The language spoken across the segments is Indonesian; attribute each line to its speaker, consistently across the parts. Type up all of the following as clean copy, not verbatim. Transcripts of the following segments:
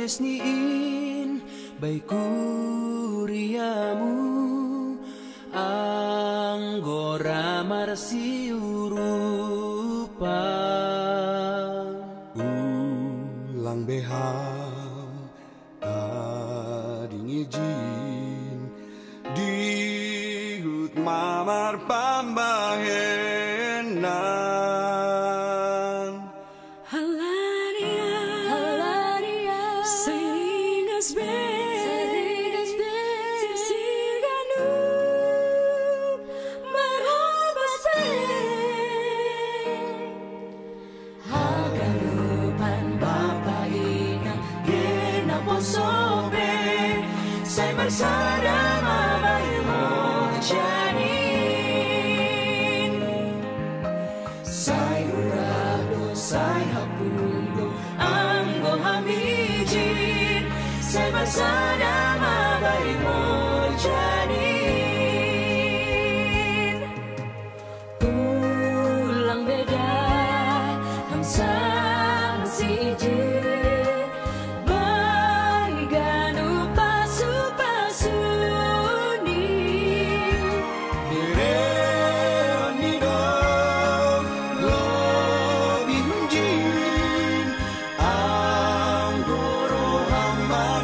Speaker 1: resniin baik kuriamu anggora marsi urupa
Speaker 2: ulang beham tadi ngijin dihut mamar pambahenan
Speaker 3: halaria seringas sirganu marhobas hagalupan bapa inang genapon sobre say marsada mabayo mo janin say urado say hapundo anggo hamijin say marsada mabayo mo janin ulang beda hamsang sijin baiganu pasu-pasuni
Speaker 2: Direnido lobi hunjin anggoro hamar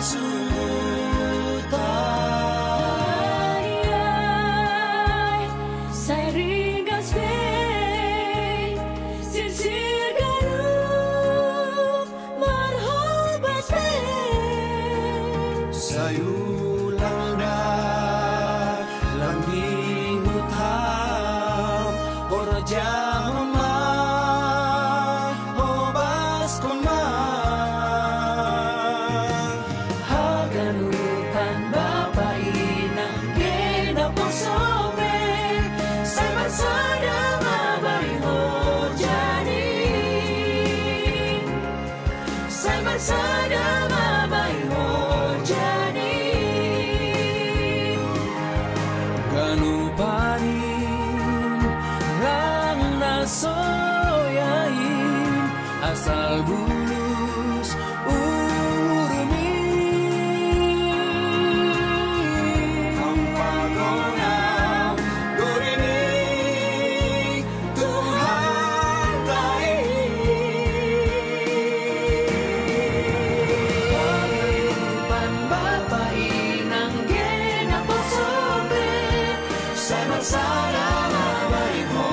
Speaker 2: sutan
Speaker 3: Ayay, say ringas bay, sir galup, marhobas bay.
Speaker 2: sayulang dah lambing hutam orja mama hobas komang
Speaker 3: Hagalupan bapa inang genapon sobre, say marsada mabay ho janin. Say marsada mabay ho janin.
Speaker 1: ganupanin lang nasoyain asal bulus urumin
Speaker 2: Pagonang dorining Tuhan
Speaker 3: Hagalupan bapa inang genapon sobre, say marsada mabay ho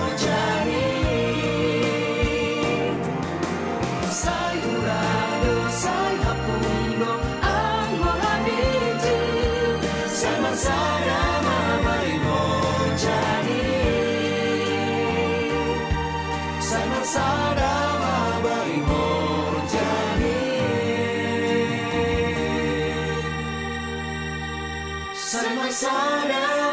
Speaker 3: janin. Say urado say hapundo anggo hamijin, say marsada mabay ho janin. Say marsada mabay ho janin. Say marsada